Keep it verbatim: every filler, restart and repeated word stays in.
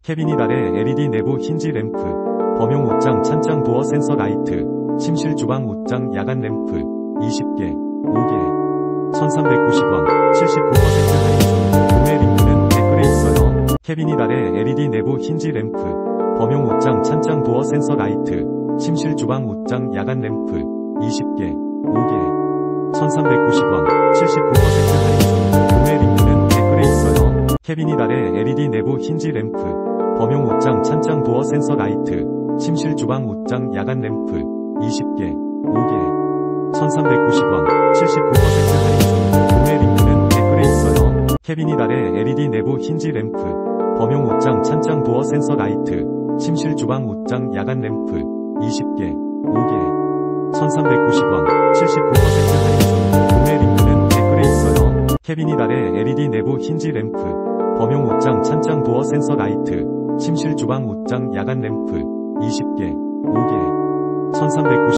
캐비닛 아래 엘이디 내부 힌지 램프, 범용 옷장 찬장 도어 센서 라이트, 침실 주방 옷장 야간 램프, 이십 개, 오 개, 천삼백구십 원, 칠십구 퍼센트 할인 중. 구매 링크는 댓글에 있어요. 캐비닛 아래 엘이디 내부 힌지 램프, 범용 옷장 찬장 도어 센서 라이트, 침실 주방 옷장 야간 램프, 이십 개, 오 개, 천삼백구십 원, 칠십구 퍼센트 할인 중. 구매 링크는 댓글에 있어요. 캐비닛 아래 엘이디 내부 힌지 램프, 범용 옷장 찬장 도어 센서 라이트, 침실 주방 옷장 야간 램프, 이십 개, 오 개, 천삼백구십 원, 칠십구 퍼센트 할인 중. 구매 링크는 댓글에 있어요. 캐비닛 아래 엘이디 내부 힌지 램프, 범용 옷장 찬장 도어 센서 라이트, 침실 주방 옷장 야간 램프, 이십 개, 오 개, 천삼백구십 원, 칠십구 퍼센트 할인 중. 구매 링크는 댓글에 있어요. 캐비닛 아래 엘이디 내부 힌지 램프, 범용 옷장 찬장 도어 센서 라이트, 침실 주방 옷장 야간 램프, 이십 개, 오 개, 천삼백구십 원,